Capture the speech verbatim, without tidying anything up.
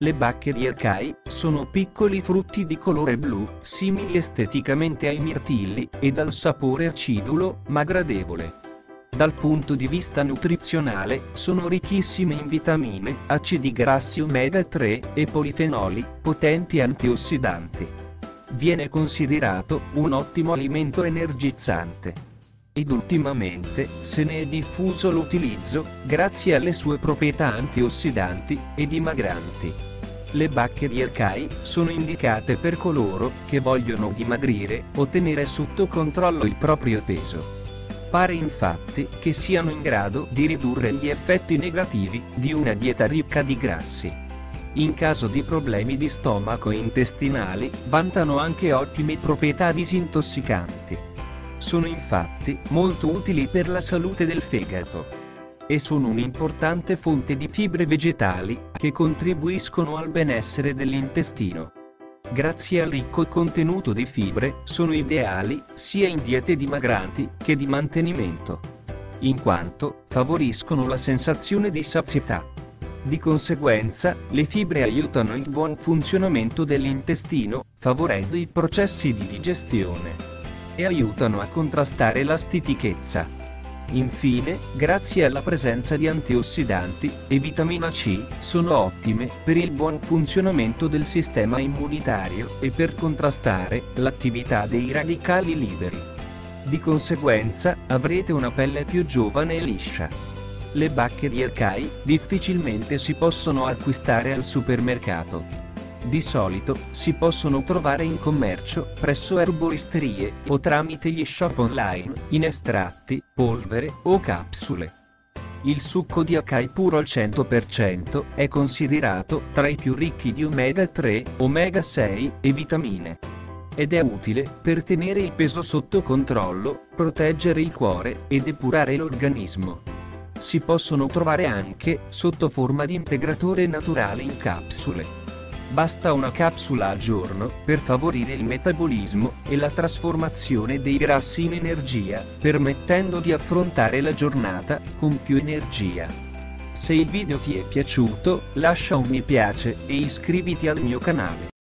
Le bacche di Akai sono piccoli frutti di colore blu, simili esteticamente ai mirtilli, e dal sapore acidulo, ma gradevole. Dal punto di vista nutrizionale, sono ricchissime in vitamine, acidi grassi omega tre e polifenoli, potenti antiossidanti. Viene considerato un ottimo alimento energizzante. Ed ultimamente se ne è diffuso l'utilizzo, grazie alle sue proprietà antiossidanti e dimagranti. Le bacche di Akai sono indicate per coloro che vogliono dimagrire o tenere sotto controllo il proprio peso. Pare infatti che siano in grado di ridurre gli effetti negativi di una dieta ricca di grassi. In caso di problemi di stomaco e intestinali, vantano anche ottime proprietà disintossicanti. Sono infatti molto utili per la salute del fegato. E sono un'importante fonte di fibre vegetali, che contribuiscono al benessere dell'intestino. Grazie al ricco contenuto di fibre, sono ideali sia in diete dimagranti che di mantenimento, in quanto favoriscono la sensazione di sazietà. Di conseguenza, le fibre aiutano il buon funzionamento dell'intestino, favorendo i processi di digestione. E aiutano a contrastare la stitichezza. Infine, grazie alla presenza di antiossidanti e vitamina C, sono ottime per il buon funzionamento del sistema immunitario e per contrastare l'attività dei radicali liberi. Di conseguenza, avrete una pelle più giovane e liscia. Le bacche di Akai difficilmente si possono acquistare al supermercato. Di solito si possono trovare in commercio presso erboristerie o tramite gli shop online, in estratti, polvere o capsule. Il succo di Akai puro al cento per cento è considerato tra i più ricchi di omega tre, omega sei e vitamine. Ed è utile per tenere il peso sotto controllo, proteggere il cuore e depurare l'organismo. Si possono trovare anche sotto forma di integratore naturale in capsule. Basta una capsula al giorno per favorire il metabolismo e la trasformazione dei grassi in energia, permettendo di affrontare la giornata con più energia. Se il video ti è piaciuto, lascia un mi piace e iscriviti al mio canale.